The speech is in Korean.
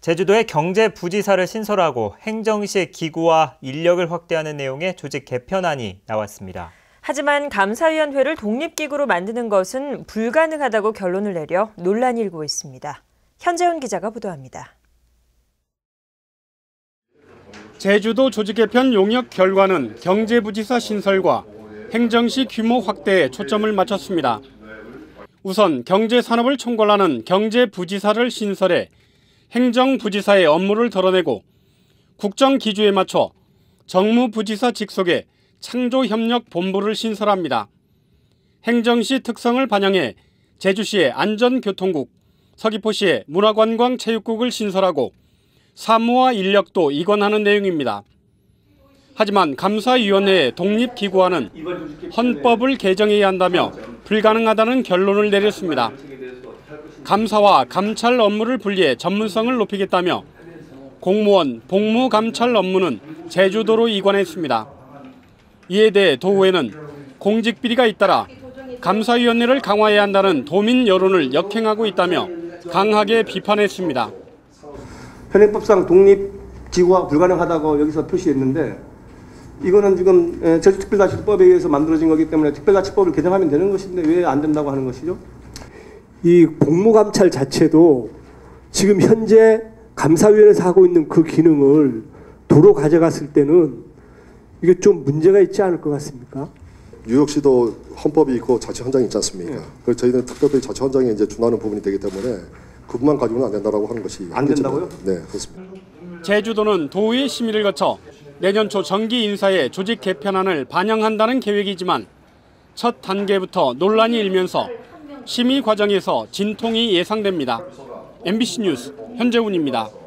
제주도의 경제부지사를 신설하고 행정시의 기구와 인력을 확대하는 내용의 조직 개편안이 나왔습니다. 하지만 감사위원회를 독립기구로 만드는 것은 불가능하다고 결론을 내려 논란이 일고 있습니다. 현재훈 기자가 보도합니다. 제주도 조직 개편 용역 결과는 경제부지사 신설과 행정시 규모 확대에 초점을 맞췄습니다. 우선 경제산업을 총괄하는 경제부지사를 신설해 행정부지사의 업무를 덜어내고 국정기조에 맞춰 정무부지사 직속의 창조협력본부를 신설합니다. 행정시 특성을 반영해 제주시의 안전교통국, 서귀포시의 문화관광체육국을 신설하고 사무와 인력도 이관하는 내용입니다. 하지만 감사위원회의 독립기구화는 헌법을 개정해야 한다며 불가능하다는 결론을 내렸습니다. 감사와 감찰 업무를 분리해 전문성을 높이겠다며 공무원, 복무감찰 업무는 제주도로 이관했습니다. 이에 대해 도의회는 공직비리가 잇따라 감사위원회를 강화해야 한다는 도민 여론을 역행하고 있다며 강하게 비판했습니다. 현행법상 독립기구가 불가능하다고 여기서 표시했는데 이거는 지금 제주특별자치법에 의해서 만들어진 거기 때문에 특별자치법을 개정하면 되는 것인데 왜 안 된다고 하는 것이죠? 이 복무감찰 자체도 지금 현재 감사위원회에서 하고 있는 그 기능을 도로 가져갔을 때는 이게 좀 문제가 있지 않을 것 같습니까? 뉴욕시도 헌법이 있고 자치헌장이 있지 않습니까? 그래서 저희는 특별히 자치헌장에 이제 준하는 부분이 되기 때문에 그것만 가지고는 안 된다라고 하는 것이 안 된다고요? 네, 그렇습니다. 제주도는 도의 심의를 거쳐 내년 초 정기 인사에 조직 개편안을 반영한다는 계획이지만 첫 단계부터 논란이 일면서 심의 과정에서 진통이 예상됩니다. MBC 뉴스 현재훈입니다.